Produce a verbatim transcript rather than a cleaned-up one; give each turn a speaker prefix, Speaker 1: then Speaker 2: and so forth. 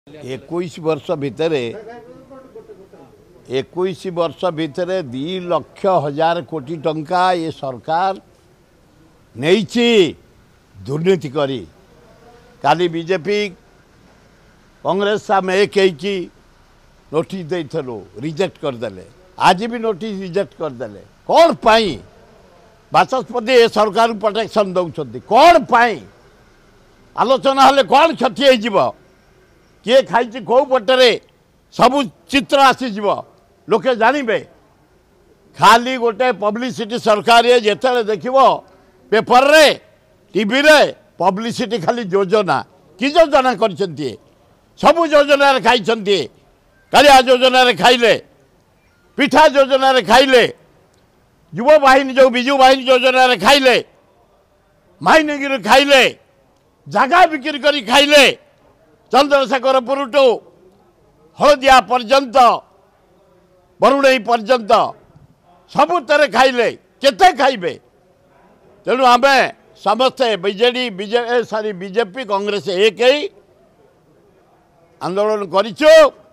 Speaker 1: इक्कीस वर्ष भितर इक्कीस वर्ष भितर दी लक्ष हजार कोटी टंका ये सरकार नहीं दुर्नीति करी काली बीजेपी कांग्रेस साम एक नोटिस देइथलो रिजेक्ट करदेले आज भी नोटिस रिजेक्ट करदेले कौन पाई बाचस्पति ए सरकार प्रोटेक्शन दौरान कौन पाई आलोचना हेले कौन क्षति हो किए खाई कौ पटे सबू चित्र आसीज लोके जानवे खाली गोटे पब्लिसिटी सरकार जिते देख पेपर रे टीवी रे पब्लिसिटी खाली योजना कि योजना कर सबू योजना खाई कालिया योजना खाइले पिठा योजना खाइले युवा बाहिनी जो विजु बाहिनी योजना खाइले माइनिंग खाइले जगह बिक्री करी खाइले चंद्रशेखरपुर टू हलदिया पर्यंत बरुणई पर्यंत सबुतर खाइले केते खाइबे तेणु आम समस्ते BJD BJ sorry BJP Congress एक आंदोलन करिछु।